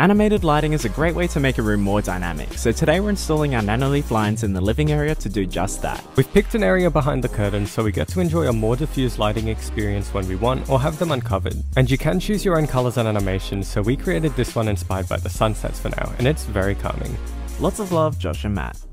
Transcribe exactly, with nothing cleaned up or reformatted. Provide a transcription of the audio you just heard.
Animated lighting is a great way to make a room more dynamic, so today we're installing our Nanoleaf lines in the living area to do just that. We've picked an area behind the curtain so we get to enjoy a more diffused lighting experience when we want, or have them uncovered. And you can choose your own colors and animations, so we created this one inspired by the sunsets for now, and it's very calming. Lots of love, Josh and Matt.